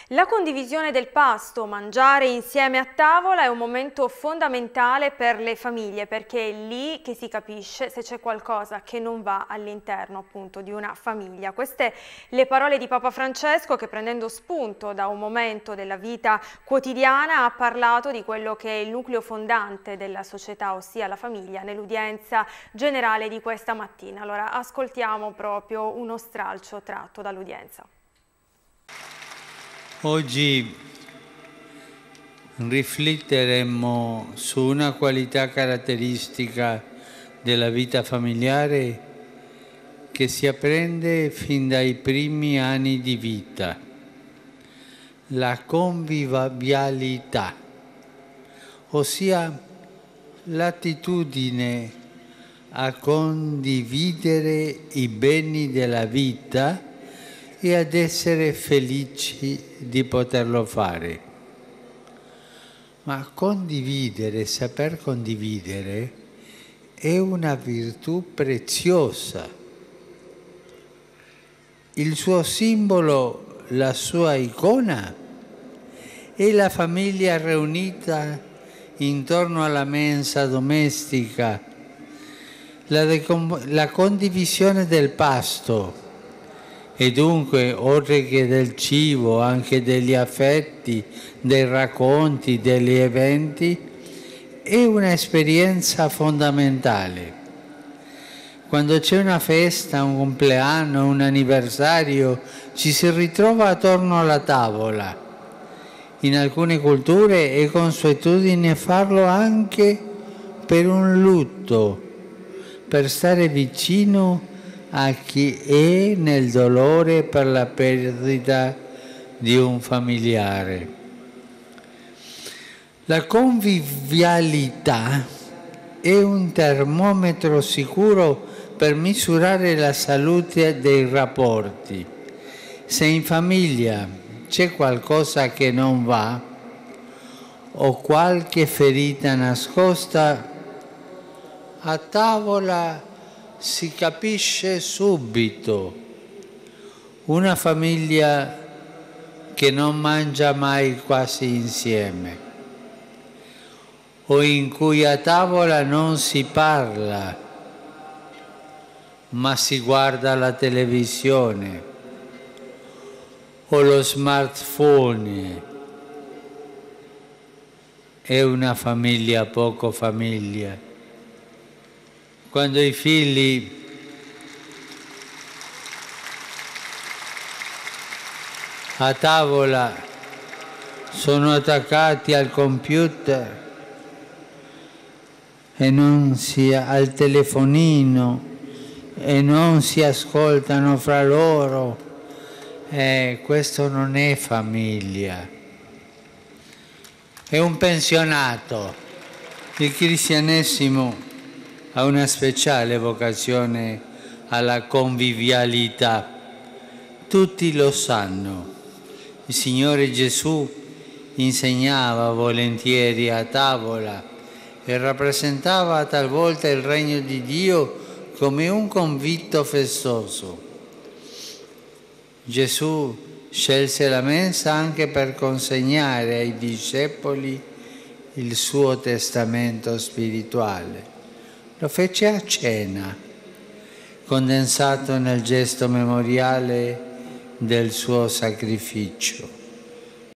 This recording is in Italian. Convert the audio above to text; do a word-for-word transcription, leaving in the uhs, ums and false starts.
La condivisione del pasto, mangiare insieme a tavola, è un momento fondamentale per le famiglie, perché è lì che si capisce se c'è qualcosa che non va all'interno appunto di una famiglia. Queste le parole di Papa Francesco, che prendendo spunto da un momento della vita quotidiana ha parlato di quello che è il nucleo fondante della società, ossia la famiglia, nell'udienza generale di questa mattina. Allora ascoltiamo proprio uno stralcio tratto dall'udienza. Oggi rifletteremo su una qualità caratteristica della vita familiare che si apprende fin dai primi anni di vita: la convivialità, ossia l'attitudine a condividere i beni della vita e ad essere felici di poterlo fare. Ma condividere, saper condividere, è una virtù preziosa. Il suo simbolo, la sua icona, è la famiglia riunita intorno alla mensa domestica, la, la condivisione del pasto, e dunque, oltre che del cibo, anche degli affetti, dei racconti, degli eventi, è un'esperienza fondamentale. Quando c'è una festa, un compleanno, un anniversario, ci si ritrova attorno alla tavola. In alcune culture è consuetudine farlo anche per un lutto, per stare vicino a chi è nel dolore per la perdita di un familiare. La convivialità è un termometro sicuro per misurare la salute dei rapporti. Se in famiglia c'è qualcosa che non va o qualche ferita nascosta, a tavola si capisce subito. Una famiglia che non mangia mai quasi insieme, o in cui a tavola non si parla, ma si guarda la televisione o lo smartphone, è una famiglia poco famiglia. Quando i figli a tavola sono attaccati al computer e non si, al telefonino e non si ascoltano fra loro, eh, questo non è famiglia, è un pensionato. Il cristianesimo ha una speciale vocazione alla convivialità. Tutti lo sanno. Il Signore Gesù insegnava volentieri a tavola e rappresentava talvolta il regno di Dio come un convitto festoso. Gesù scelse la mensa anche per consegnare ai discepoli il suo testamento spirituale. Lo fece a cena, condensato nel gesto memoriale del suo sacrificio.